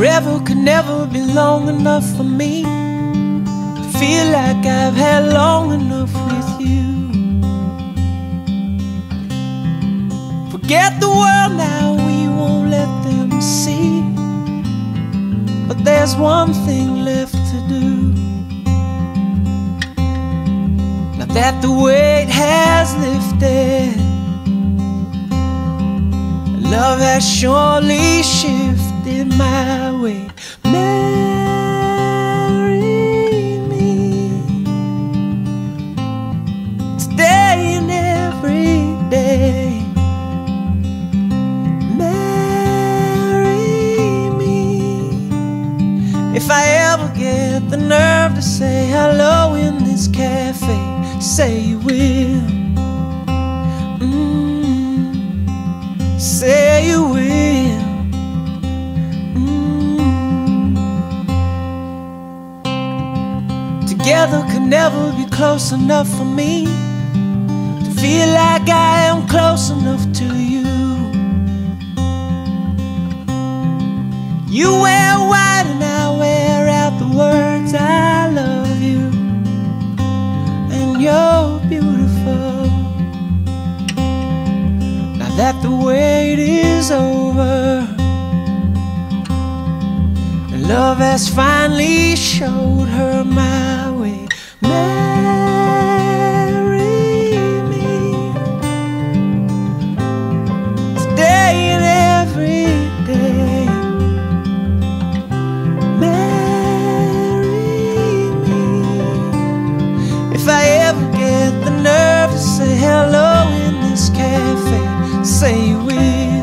Forever could never be long enough for me to feel like I've had long enough with you. Forget the world now, we won't let them see. But there's one thing left to do. Now that the weight has lifted, love has surely shifted my way. Marry me today and every day. Marry me. If I ever get the nerve to say hello in this cafe, say you will. Say you will. Together could never be close enough for me to feel like I am close enough to you. You wear white and I wear out the words I love you, and you're beautiful. Now that the wait is over and love has finally showed her my way. Marry me today and every day. Marry me. If I ever get the nerve to say hello in this cafe, say you will.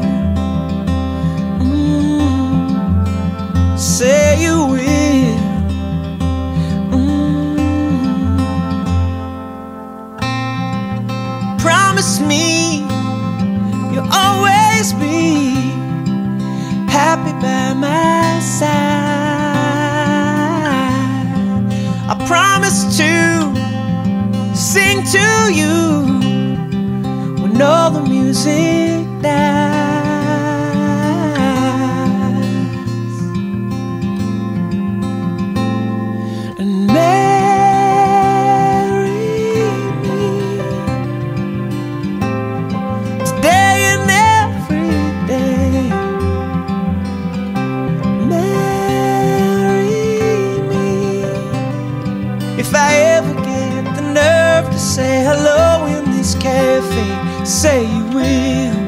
Say you will. Promise me you'll always be happy by my side. I promise to sing to you when all the music dies. And marry me today and every day. Marry me. If I ever get the nerve to say hello in this cafe, say you will.